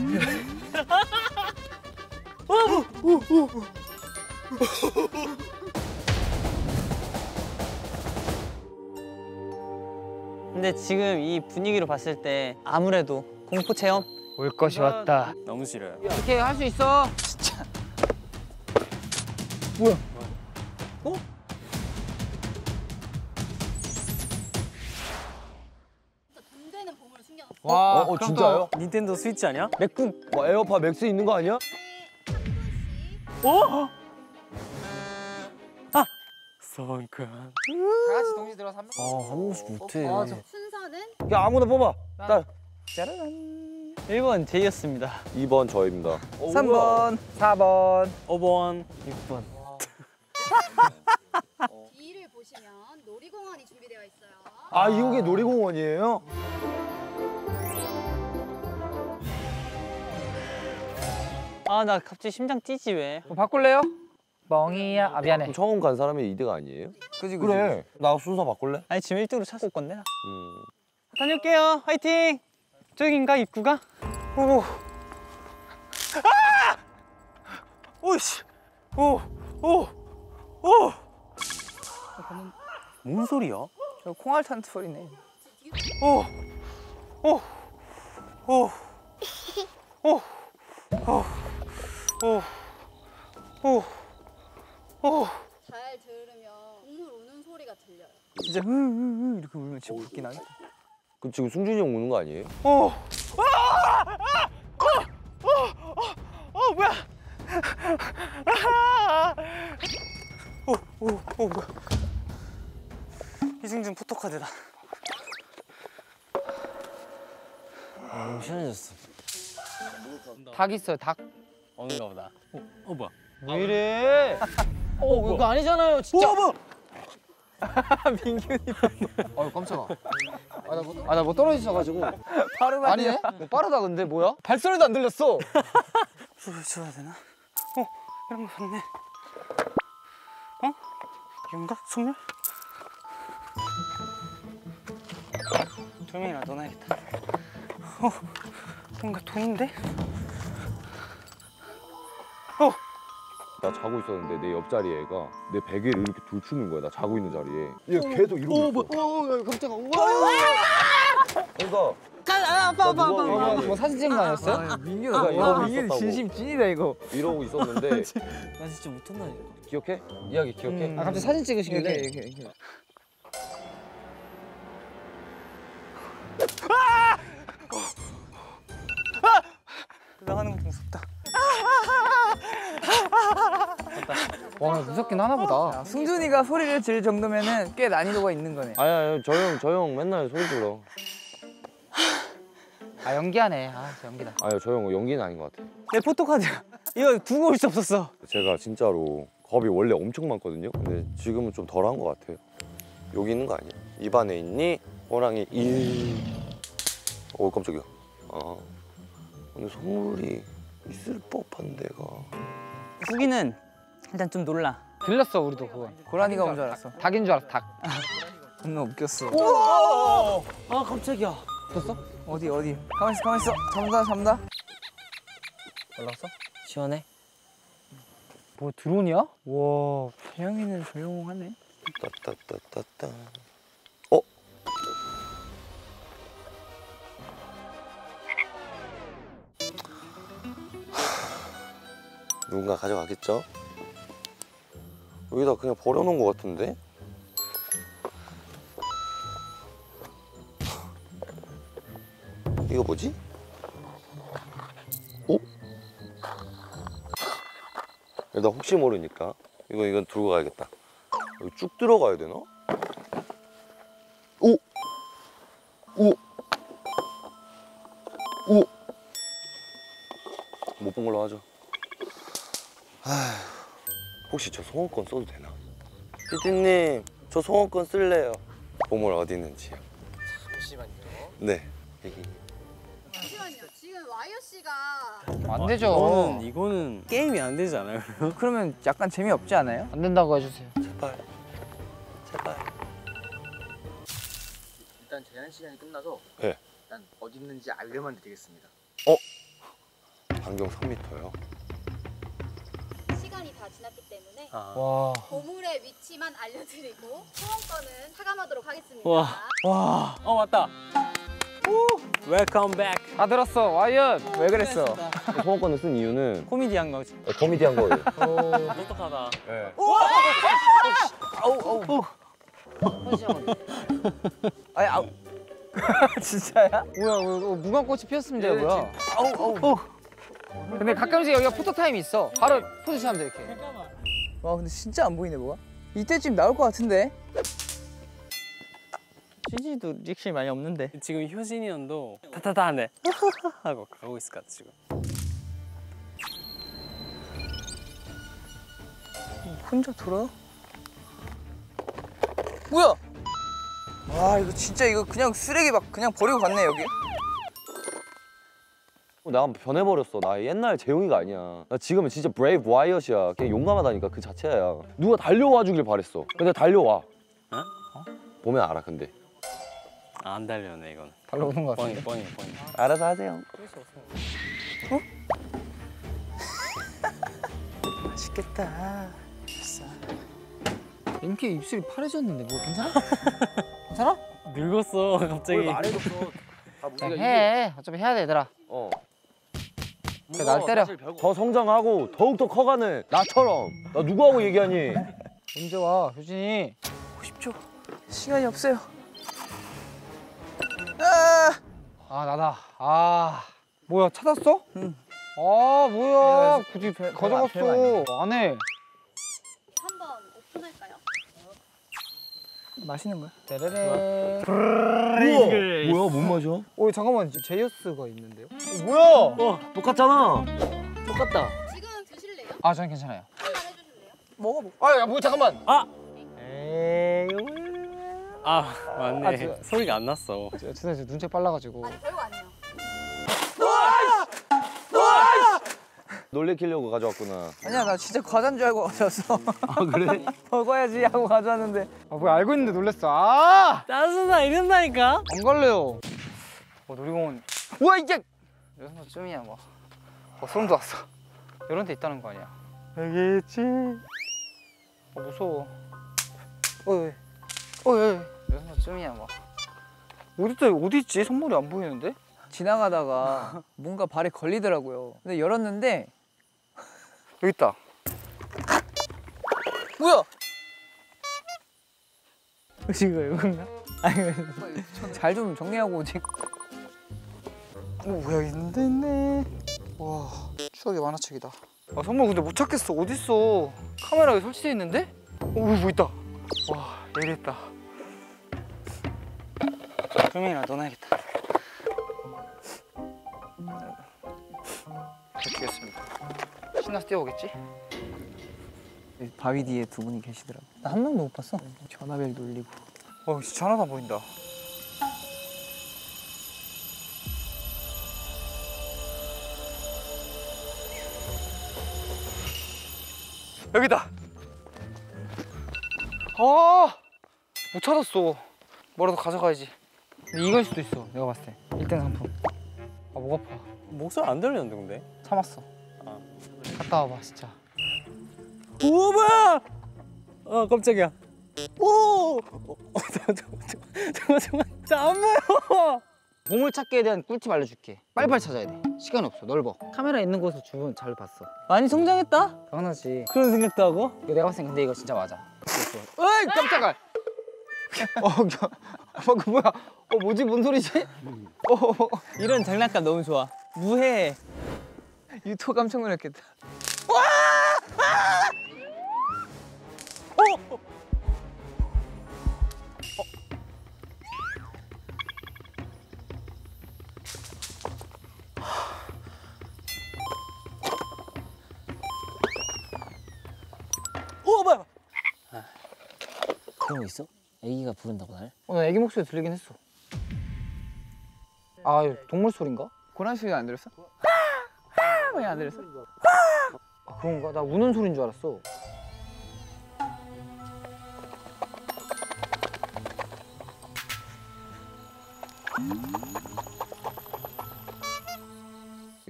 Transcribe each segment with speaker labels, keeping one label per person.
Speaker 1: 근데 지금 이 분위기로 봤을 때 아무래도 공포 체험?
Speaker 2: 올 것이 왔다.
Speaker 3: 너무 싫어요.
Speaker 2: 이렇게 할 수 있어.
Speaker 1: 진짜.
Speaker 2: 뭐야?
Speaker 1: 어?
Speaker 4: 돈 되는 보물을 숨겨놨어.
Speaker 2: 와,
Speaker 5: 진짜요?
Speaker 3: 닌텐도 스위치 아니야?
Speaker 1: 맥북.
Speaker 5: 뭐 에어팟 맥스 있는 거 아니야?
Speaker 3: 어? 아! 성큰.
Speaker 2: 다 같이 동시에 들어서 한 명.
Speaker 5: 한 번씩 못해.
Speaker 4: 순서는
Speaker 5: 야 아무나 뽑아. 나
Speaker 1: 짜라란. 1번 제이였습니다.
Speaker 5: 2번 저입니다.
Speaker 2: 3번, 4번,
Speaker 3: 5번.
Speaker 1: 6번.
Speaker 4: 뒤를 보시면 놀이공원이 준비되어 있어요.
Speaker 5: 아 이게 놀이공원이에요?
Speaker 1: 아, 나 갑자기 심장 뛰지 왜?
Speaker 2: 뭐 바꿀래요? 멍이야. 아 미안해.
Speaker 5: 처음 간 사람이 이대가 아니에요?
Speaker 2: 그지
Speaker 5: 그래. 나 순서 바꿀래?
Speaker 1: 아니 지금 1등으로 찾을 건데 나. 다녀올게요. 화이팅! 저긴가 입구가? 오. 아! 오씨. 오. 오. 오.
Speaker 3: 뭔 소리야?
Speaker 2: 저 콩알 탄 소리네.
Speaker 1: 오. 오. 오. 오. 오. 오. 오. 오.
Speaker 4: 잘 들으면 동물 우는 소리가 들려요.
Speaker 2: 진짜 흐흐흐 이렇게 울면 진짜 웃긴 하겠다.
Speaker 5: 그럼 지금 승준이 형 우는 거 아니에요?
Speaker 1: 오. 아! 아! 뭐야? 오, 뭐야? 이승준 포토카드다.
Speaker 3: 시원해졌어.
Speaker 2: 닭 있어요, 닭.
Speaker 3: 어는가 보다. 뭐야?
Speaker 1: 왜 이래? 이거 아니잖아요, 진짜. 민균이.
Speaker 2: 깜짝아. 나 뭐 떨어지셔가지고. 빠르다. 아니네? 뭐 빠르다 근데 뭐야? 발소리도 안 들렸어.
Speaker 1: 술을 줘야 되나? 이런 거 봤네. 이건가? 속물? 돌멩이나 넣어놔야겠다. 뭔가 돈인데?
Speaker 5: 나 자고 있었는데 내 옆자리 애가 내 베개를 이렇게 돌추는 거야. 나 자고 있는 자리에. 얘 계속 이러고 있어.
Speaker 2: 깜짝아.
Speaker 5: 그러니까
Speaker 1: 아빠.
Speaker 2: 뭐 사진 찍은 거 아니었어요?
Speaker 5: 내가 이러고 있었다고.
Speaker 2: 진심 찐이다 이거.
Speaker 5: 이러고 있었는데
Speaker 3: 나 진짜 못한다니까.
Speaker 5: 기억해? 이야기 기억해?
Speaker 2: 갑자기 사진 찍으시길래. 이렇게.
Speaker 1: 나가는 거 무섭다.
Speaker 2: 와 무섭긴 하나 보다. 승준이가 소리를 지를 정도면은 꽤 난이도가 있는 거네.
Speaker 5: 아니야 저 형 맨날 소리 질러.
Speaker 2: 아 연기하네. 저 연기다.
Speaker 5: 아니요 저 형 연기는 아닌 것 같아.
Speaker 1: 내 포토카드야. 이거 두고 올 수 없었어.
Speaker 5: 제가 진짜로 겁이 원래 엄청 많거든요. 근데 지금은 좀 덜한 것 같아요. 여기 있는 거 아니야? 입안에 있니? 호랑이 깜짝이야. 근데 선물이 있을 법한 데가.
Speaker 1: 후기는 일단 좀 놀라.
Speaker 2: 들렸어 우리도 그거. 고라니가 온 줄 알았어. 닭인 줄 알았어 닭. 존나 웃겼어.
Speaker 1: 아 깜짝이야.
Speaker 2: 봤어? 어디? 가만 있어. 잠다. 올라갔어?
Speaker 1: 시원해?
Speaker 2: 뭐 드론이야? 와 태양이는 조용하네.
Speaker 5: 따따따따따. 누군가 가져가겠죠? 여기다 그냥 버려놓은 것 같은데? 이거 뭐지? 나 혹시 모르니까 이건 들고 가야겠다. 여기 쭉 들어가야 되나? 오! 못 본 걸로 하죠. 혹시 저 소원권 써도 되나? 피디님, 저 소원권 쓸래요. 보물 어디 있는지요?
Speaker 2: 잠시만요.
Speaker 5: 네.
Speaker 4: 잠시만요. 지금 와이어 씨가
Speaker 2: 안 되죠.
Speaker 3: 이거는 게임이 안 되지 않아요?
Speaker 2: 그러면 약간 재미없지 않아요? 안 된다고 해주세요.
Speaker 5: 제발.
Speaker 6: 일단 제한 시간이 끝나서
Speaker 5: 네.
Speaker 6: 일단 어디 있는지 알려만 드리겠습니다.
Speaker 5: 반경 3m요.
Speaker 4: 시간이 다 지났기 때문에
Speaker 3: 아.
Speaker 2: 와.
Speaker 4: 보물의 위치만 알려드리고 소원권은 차감하도록 하겠습니다.
Speaker 3: 와. 와. 맞다. 웰컴 백.
Speaker 2: 다 들었어. 와이엇. 왜 그랬어?
Speaker 5: 소원권을 쓴 이유는
Speaker 3: 코미디한 거지.
Speaker 5: 코미디한 거예요.
Speaker 3: 똑똑하다.
Speaker 5: 네.
Speaker 2: 아니, 아우. 진짜야? 뭐야, 무궁꽃이 피었습니다, 뭐야? 아우. 근데 가끔씩 여기가 포토타임이 있어. 바로 포토샵 돼, 이렇게.
Speaker 6: 와 근데 진짜 안 보이네 뭐가? 이때쯤 나올 것 같은데?
Speaker 1: CG도 리액션이 많이 없는데.
Speaker 3: 지금 효진이 형도 타타타 하네. 하고 가고 있을 것 같아 지금.
Speaker 6: 혼자 돌아? 뭐야? 와 이거 진짜 이거 그냥 쓰레기 막 그냥 버리고 갔네 여기.
Speaker 5: 나 변해버렸어. 나 옛날 재용이가 아니야. 나 지금은 진짜 브레이브 와이엇이야. 그냥 용감하다니까 그 자체야. 누가 달려와 주길 바랬어. 근데 달려와.
Speaker 3: 어?
Speaker 5: 보면 알아 근데.
Speaker 3: 안 달려네 이건.
Speaker 2: 달려오는 거 같은데.
Speaker 3: 뻔히.
Speaker 5: 알아서 하세요.
Speaker 6: 맛있겠다.
Speaker 2: 인기 입술이 파래졌는데 뭐 괜찮아? 괜찮아?
Speaker 3: 늙었어 갑자기.
Speaker 2: 그냥 해. 어차피 해야 돼, 얘들아. 그래, 날 때려.
Speaker 5: 더 성장하고 더욱더 커가는 나처럼. 나 누구하고 얘기하니?
Speaker 2: 언제 와, 효진이?
Speaker 6: 50초. 시간이 없어요.
Speaker 2: 아, 나다. 아, 뭐야, 찾았어? 응. 아, 뭐야, 굳이 가져갔어. 안 해.
Speaker 4: 한번 오픈할까요?
Speaker 6: 맛있는 거야?
Speaker 2: 떼레레.
Speaker 5: 뭐야, 뭔 맛이야?
Speaker 2: 오, 잠깐만, 제이어스가 있는데요?
Speaker 5: 뭐야? 똑같잖아.
Speaker 2: 똑같다.
Speaker 4: 지금 드실래요?
Speaker 2: 아, 저는 괜찮아요.
Speaker 4: 한번 해주실래요?
Speaker 6: 먹어보.
Speaker 2: 아, 야, 뭐 잠깐만.
Speaker 1: 에이.
Speaker 3: 아 맞네.
Speaker 2: 아, 저-
Speaker 3: 소리가 안 났어.
Speaker 2: 죄송해요, 눈치 빨라가지고.
Speaker 4: 아니 별거 아니에요.
Speaker 5: 놀래키려고 가져왔구나.
Speaker 6: 아니야 나 진짜 과자인 줄 알고 가져왔어.
Speaker 5: 아 그래?
Speaker 6: 먹어야지 하고 가져왔는데.
Speaker 2: 아, 뭐야, 알고 있는데 놀랬어. 아!
Speaker 3: 짜증나 이런다니까.
Speaker 2: 안 갈래요. 놀이공원. 우와, 이게! 이런 쯤이야, 뭐. 소름 돋았어. 이런 데 있다는 거 아니야. 여기 있지. 무서워. 어이. 이런 쯤이야, 뭐. 어디 있지? 선물이 안 보이는데?
Speaker 6: 지나가다가 뭔가 발에 걸리더라고요. 근데 열었는데
Speaker 2: 여기 있다.
Speaker 6: 뭐야?
Speaker 2: 이건가?
Speaker 6: 잘 좀 정리하고 오지.
Speaker 2: 뭐야, 있네. 와, 추억의 만화책이다. 아, 선물 근데 못 찾겠어. 어딨어? 카메라에 설치돼 있는데? 뭐 있다. 와, 내리겠다. 조명이나 넣어놔야겠다. 되겠습니다. 신나서 뛰어오겠지?
Speaker 6: 바위 뒤에 두 분이 계시더라고. 나 한 명도 못 봤어. 전화벨 돌리고.
Speaker 2: 진짜 하나도 안 보인다. 여기다. 못 찾았어. 뭐라도 가져가야지. 근데 이걸 수도 있어. 내가 봤을 때 1등 상품. 아, 목 아파.
Speaker 3: 목소리 안 들리는데 근데.
Speaker 2: 참았어.
Speaker 3: 아.
Speaker 2: 갔다 와봐, 진짜.
Speaker 3: 우와 뭐야? 깜짝이야. 오. 잠깐만. 안 보여.
Speaker 2: 보물찾기에 대한 꿀팁 알려줄게. 빨리빨리 찾아야 돼. 시간이 없어. 넓어. 카메라 있는 곳을 주변 잘 봤어.
Speaker 6: 많이 성장했다?
Speaker 2: 당연하지.
Speaker 3: 그런 생각도 하고?
Speaker 2: 이거 내가 봤을 땐 근데 이거 진짜 맞아. 어이, 깜짝아. 방금 뭐야? 뭐지? 뭔 소리지?
Speaker 6: 이런 장난감 너무 좋아. 무해해. 유토 깜짝 놀랐겠다.
Speaker 3: 뭐야?
Speaker 7: 그런 거 있어? 애기가 부른다고 날?
Speaker 2: 나 애기 목소리 들리긴 했어. 아, 이거 동물 소린가?
Speaker 6: 고란 소리가 안 들었어? 왜 안 들었어?
Speaker 2: 아, 그런가? 나 우는 소린 줄 알았어.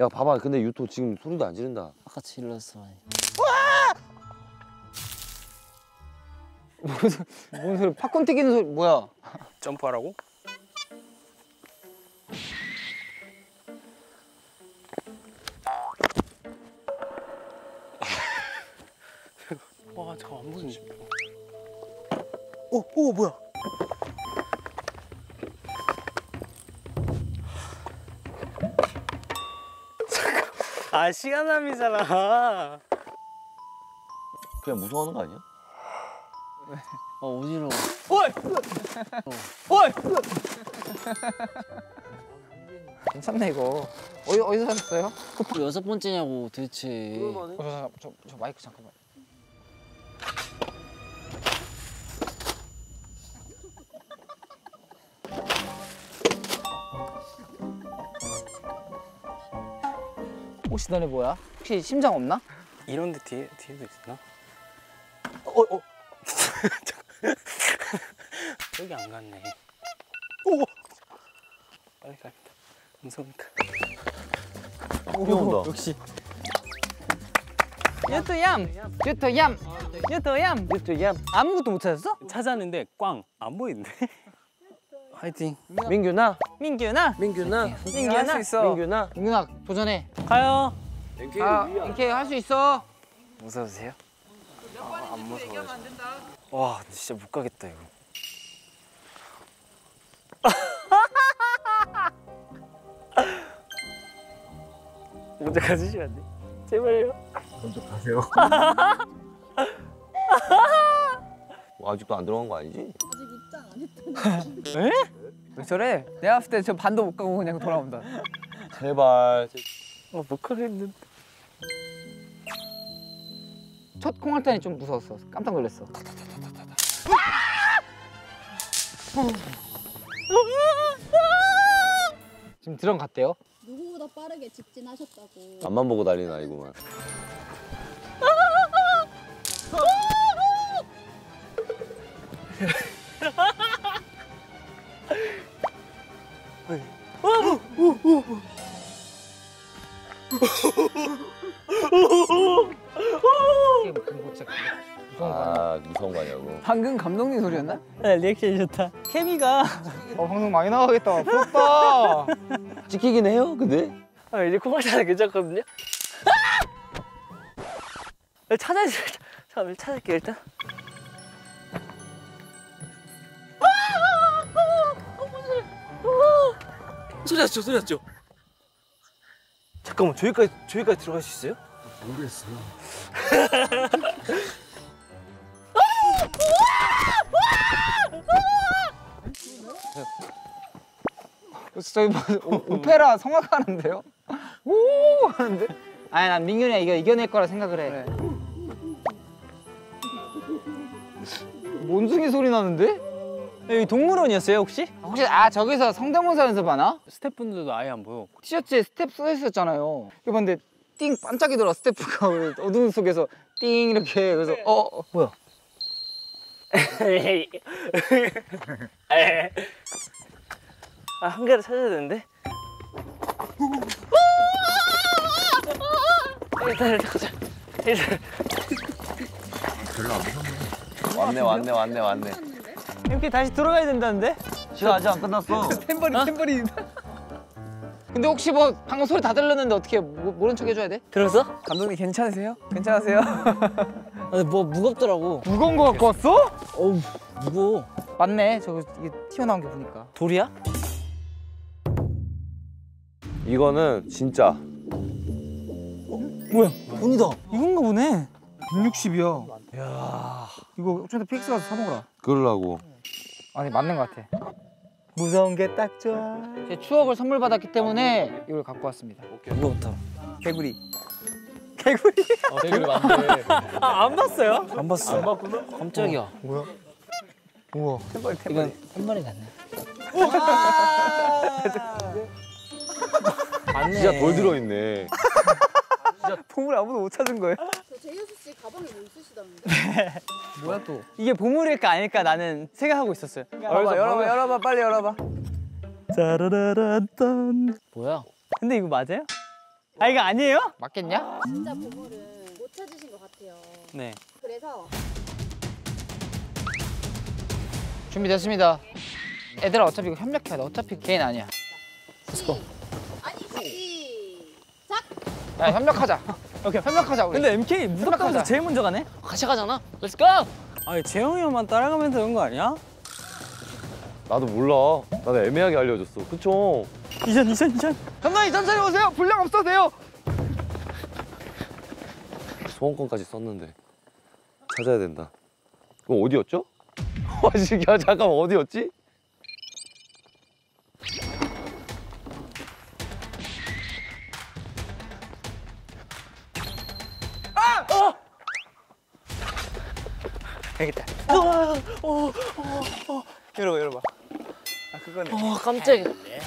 Speaker 5: 야 봐봐 근데 유토 지금 소리도 안 지른다.
Speaker 7: 아까 질렀어.
Speaker 2: 뭔 소리? 팝콘 튀기는 소리 뭐야?
Speaker 3: 점프하라고? 와 잠깐 안 보이네.
Speaker 6: 오 뭐야?
Speaker 3: 아 시간남이잖아.
Speaker 5: 그냥 무서워하는 거 아니야?
Speaker 7: 어지러워.
Speaker 6: 어이!
Speaker 2: 괜찮네 이거. 어디서 사셨어요?
Speaker 7: 커플 6번째냐고 도대체.
Speaker 2: 저 마이크 잠깐만. 혹시 너네 뭐야? 혹시 심장 없나?
Speaker 3: 이런데 뒤에도 있나? 여기 안 갔네. 오! 빨리 갑니다. 무서우니까.
Speaker 5: 뛰어온다.
Speaker 6: 역시.
Speaker 2: 유토얌! 유토얌!
Speaker 6: 유토얌.
Speaker 5: 유토 야.
Speaker 6: 아무것도 못 찾았어?
Speaker 3: 찾았는데 꽝 안 보이는데. 화이팅.
Speaker 5: 민규나.
Speaker 6: 민규나.
Speaker 5: 민규나.
Speaker 6: 민규나.
Speaker 5: 민규나.
Speaker 2: 민균아 도전해.
Speaker 3: 가요.
Speaker 2: 이렇게 할 수 있어.
Speaker 3: 무서우세요? 안 무서워요. 와 진짜 못 가겠다 이거. 먼저 가주시면 안 돼? 제발요.
Speaker 5: 아직도 안 들어간 거 아니지?
Speaker 4: 아직 입장 안 했다는.
Speaker 2: 왜 저래? 내가 봤을 때 저 반도 못 가고 그냥 돌아온다.
Speaker 5: 제발.
Speaker 3: 못 가겠는데.
Speaker 2: 첫 콩할 때는 좀 무서웠어. 깜짝 놀랐어. 지금 드럼 갔대요?
Speaker 4: 누구보다 빠르게 직진하셨다고.
Speaker 5: 앞만 보고 달리는 아이구만.
Speaker 2: 이게 뭐 진짜 무서운 거 아니야?
Speaker 5: 아 무서운 거 아니냐고.
Speaker 2: 방금 감독님 소리였나?
Speaker 6: 네, 리액션이 좋다. 케미가.
Speaker 2: 방송 많이 나가겠다. 부럽다.
Speaker 5: 찍히긴 해요 근데.
Speaker 3: 아 이제 코발차는 괜찮거든요. 찾아야 돼. 잠깐만 찾을게 일단. 소리 났죠, 소리 났죠. 잠깐만 저기까지 들어갈 수 있어요?
Speaker 2: 저희 뭐 오페라 성악하는데요? 오 하는데? 아니 난 민균이가 이거 이겨낼 거라 생각을 해. 몬숭이 소리 나는데?
Speaker 6: 여기 동물원이었어요 혹시?
Speaker 2: 혹시 저기서 성대모사 연습하나?
Speaker 3: 스태프분들도 아예 안 보여.
Speaker 2: 티셔츠에 스텝 써 있었잖아요. 이거 봤는데 띵 반짝이더라 스태프가. 어둠 속에서 띵 이렇게. 그래서 뭐야?
Speaker 3: 아, 한 개를 찾아야 되는데. 일단 가자. 일단.
Speaker 5: 왔네.
Speaker 6: 이렇게 다시 들어가야 된다는데?
Speaker 5: 시간 아직 안 끝났어.
Speaker 2: 템버린. 근데 혹시 뭐 방금 소리 다 들렸는데 어떻게 모른 척 해줘야 돼?
Speaker 6: 들었어?
Speaker 2: 감독님 괜찮으세요? 괜찮으세요?
Speaker 7: 아, 뭐 무겁더라고.
Speaker 2: 무거운 거 갖고 왔어?
Speaker 7: 어우 무거워.
Speaker 2: 맞네. 저거 이게 튀어나온 게 보니까.
Speaker 3: 돌이야?
Speaker 5: 이거는 진짜.
Speaker 6: 뭐야?
Speaker 7: 돈이다.
Speaker 6: 이건가 보네.
Speaker 2: 160이야. 야. 이거 좀 더 픽스 가서 사 먹어라.
Speaker 5: 그러려고.
Speaker 2: 아니 맞는 것 같아.
Speaker 6: 무서운 게 딱 좋아.
Speaker 2: 제 추억을 선물 받았기 때문에 이걸 갖고 왔습니다.
Speaker 7: 무겁다.
Speaker 2: 개구리.
Speaker 6: 개구리.
Speaker 7: 되게 많네.
Speaker 6: 아, 안 봤어요?
Speaker 7: 안 봤어. 안 봤구나. 깜짝이야.
Speaker 2: 우와.
Speaker 7: 이건 한 마리 같네. 맞네.
Speaker 5: 진짜 돌 들어있네.
Speaker 6: 보물 아무도 못 찾은 거예요?
Speaker 4: 저 제이어스 씨 가방에 뭐 있으시다는데.
Speaker 2: 뭐야 또?
Speaker 6: 이게 보물일까 아닐까 나는 생각하고 있었어요.
Speaker 2: 열어봐 빨리 열어봐.
Speaker 6: 짜라라란딴.
Speaker 7: 뭐야?
Speaker 6: 근데 이거 맞아요?
Speaker 1: 아 이거 아니에요?
Speaker 2: 맞겠냐?
Speaker 4: 진짜 보물은 못 찾으신 것 같아요.
Speaker 1: 네.
Speaker 4: 그래서
Speaker 2: 준비됐습니다. 애들아 어차피 이거 협력해야 돼. 어차피 개인 아니야.
Speaker 4: 시작!
Speaker 2: 야 협력하자. 오케이 협력하자 우리.
Speaker 1: 근데 MK 무섭다면서
Speaker 2: 생각하자.
Speaker 1: 제일 먼저 가네?
Speaker 7: 같이 가잖아. 렛츠 고!
Speaker 1: 아니 재영이 형만 따라가면 되는 거 아니야?
Speaker 5: 나도 몰라. 나도 애매하게 알려줬어. 그쵸?
Speaker 1: 이전.
Speaker 2: 감독님 천천히 오세요. 분량 없어도 돼요.
Speaker 5: 소원권까지 썼는데 찾아야 된다. 그럼 어디였죠? 와 진짜 잠깐만 어디였지?
Speaker 2: 알겠다.
Speaker 1: 열어봐. 아 그거네.
Speaker 7: 깜짝이야.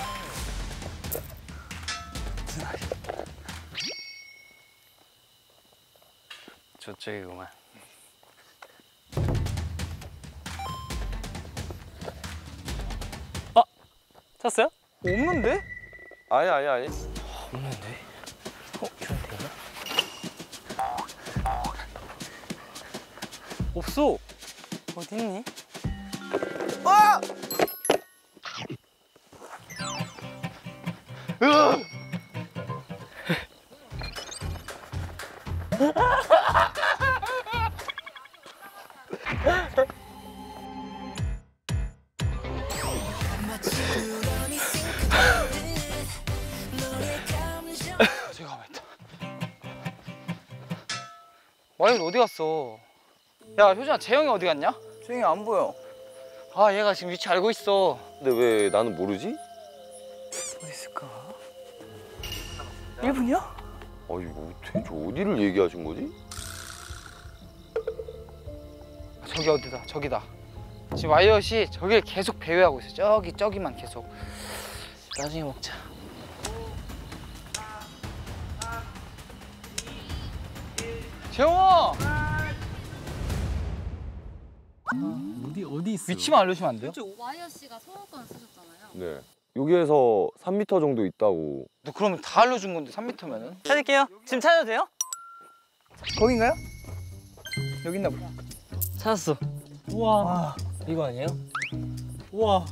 Speaker 3: 저쪽이구만.
Speaker 1: 찾았어요? 없는데?
Speaker 5: 아니.
Speaker 1: 없어. 어디 있니?
Speaker 2: 제가 가만 있다. 와이드 어디 갔어? 야 효진아 재영이 어디 갔냐?
Speaker 1: 재영이 안 보여.
Speaker 2: 아 얘가 지금 위치 알고 있어.
Speaker 5: 근데 왜 나는 모르지?
Speaker 1: 어디 있을까? 1분이요?
Speaker 5: 아니 뭐 대체 어디를 얘기하신 거지?
Speaker 2: 저기 어디다 저기다. 지금 와이엇이 저기를 계속 배회하고 있어. 저기만 계속.
Speaker 7: 나중에 먹자.
Speaker 2: 재영아
Speaker 7: 어디 있어?
Speaker 2: 위치만 알려주면 안 돼요?
Speaker 4: 와이어 씨가 소원권 쓰셨잖아요.
Speaker 5: 네. 여기에서 3m 정도 있다고.
Speaker 2: 너 그러면 다 알려준 건데 3m면은?
Speaker 1: 찾을게요. 지금 찾아도 돼요?
Speaker 2: 거긴가요? 여기 있나 보다.
Speaker 7: 찾았어.
Speaker 1: 우와.
Speaker 7: 이거 아니에요?
Speaker 1: 우와.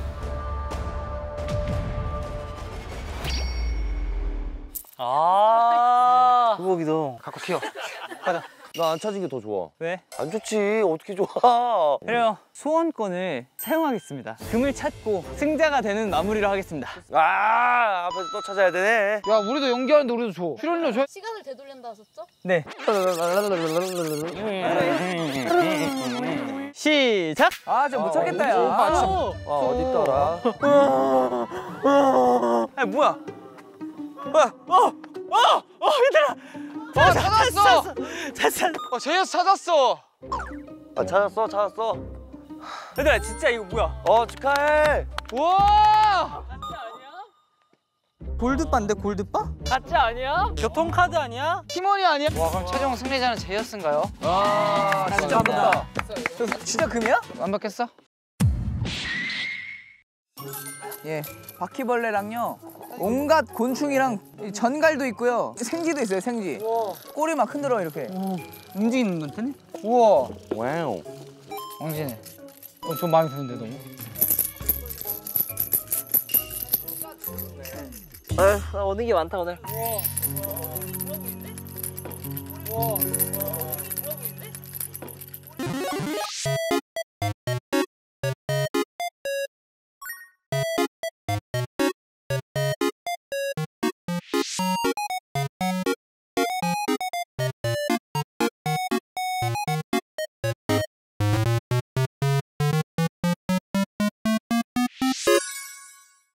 Speaker 1: 아.
Speaker 7: 수복이도.
Speaker 2: 갖고 튀어.
Speaker 5: 나 안 찾은 게 더 좋아.
Speaker 1: 왜?
Speaker 5: 안 좋지. 어떻게 좋아?
Speaker 1: 그래요. 소원권을 사용하겠습니다. 금을 찾고 승자가 되는 마무리로 하겠습니다.
Speaker 5: 아 앞에서 또 찾아야 되네.
Speaker 2: 야 우리도 연기하는데 우리도 줘. 출연료 줘.
Speaker 4: 시간을 되돌린다 하셨죠?
Speaker 1: 네. 시작.
Speaker 6: 아, 저 못 찾겠다, 야.
Speaker 5: 아 어디 있더라?
Speaker 1: 아 뭐야? 얘들아.
Speaker 2: 찾았어.
Speaker 1: 찾았어.
Speaker 2: 제이어스 찾았어.
Speaker 5: 아 찾았어.
Speaker 1: 얘들아 진짜 이거 뭐야?
Speaker 5: 축하해.
Speaker 2: 우와.
Speaker 1: 골드바인데 골드바?
Speaker 7: 가짜 아니야?
Speaker 1: 교통카드 아니야?
Speaker 2: 팀원이 아니야? 와 그럼 최종 승리자는 제이어스인가요?
Speaker 6: 아, 진짜 아깝다. 진짜 금이야?
Speaker 2: 완벽했어?
Speaker 6: 예. 바퀴벌레랑요. 온갖 곤충이랑 이 전갈도 있고요. 생쥐도 있어요, 생쥐. 꼬리 막 흔들어 이렇게.
Speaker 1: 움직이는 것 같네?
Speaker 2: 우와.
Speaker 5: 와우.
Speaker 2: 왕진해. 좀 마음에 드는데 너무.
Speaker 7: 아, 오는 게 많다 오늘.
Speaker 2: 우와.